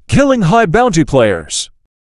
Killing high bounty players.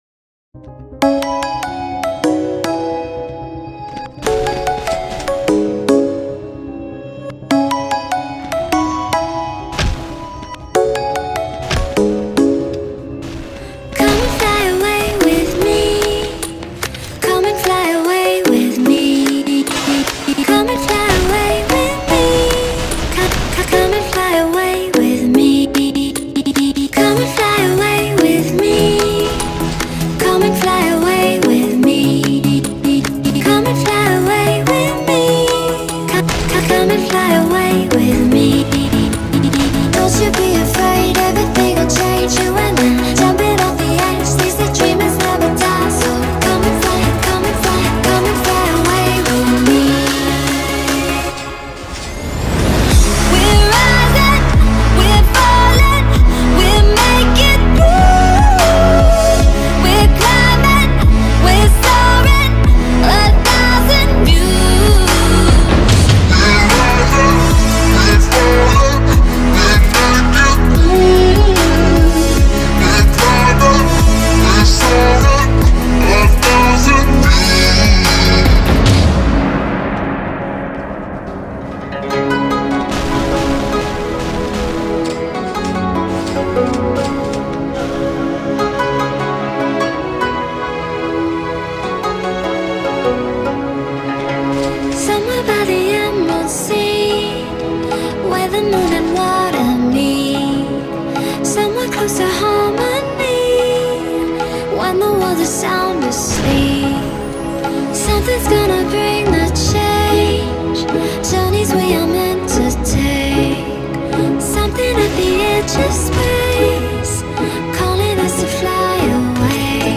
Something's gonna bring the change. Journeys we are meant to take. Something at the edge of space, calling us to fly away.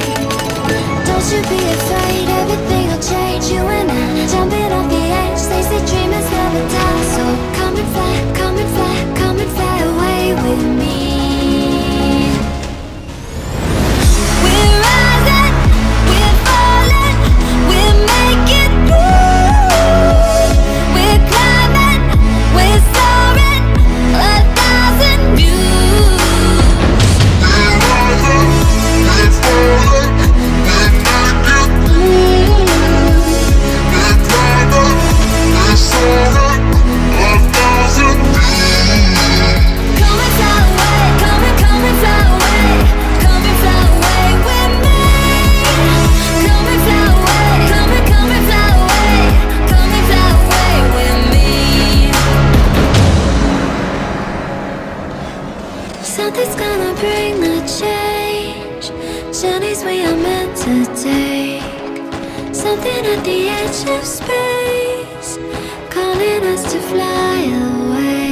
Don't you be afraid, everything will change. You and I, jumping off the edge. They say dreamers never die. So come and fly, come and fly, come and fly away with me. Something's gonna bring the change. Journeys we are meant to take. Something at the edge of space, calling us to fly away.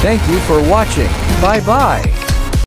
Thank you for watching. Bye bye.